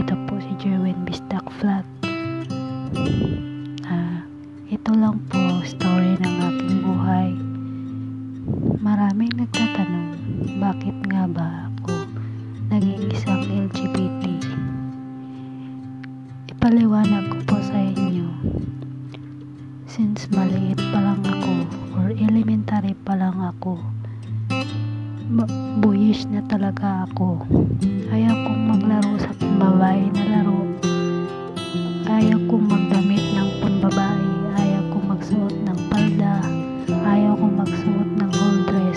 Ito po si Jerwin Bistak Flat. Ito lang po story ng aking buhay. Maraming nagtatanong, bakit nga ba ako naging isang LGBT? Ipaliwanag ko po sa inyo. Since maliit pa lang ako or elementary pa lang ako, boyish na talaga ako. Ayaw kong maglaro sa pambabae na laro. Ayaw kong magdamit ng pambabae. Ayaw kong magsuot ng palda. Ayaw kong magsuot ng whole dress.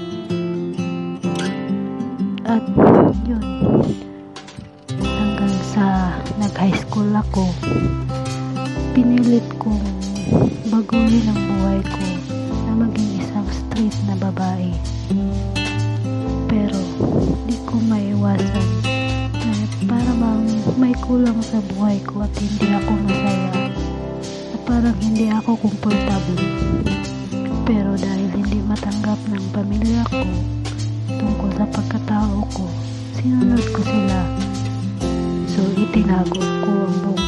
At yun, hanggang sa nag-high school ako, pinilit kong baguhin ang buhay ko na maging isang straight na babae. Pero di ko maiwasan na para bang may kulang sa buhay ko at hindi ako masaya, na parang hindi ako komportable. Pero dahil hindi matanggap ng pamilya ko tungkol sa pagkatao ko, sinunod ko sila. So itinago ko ang buong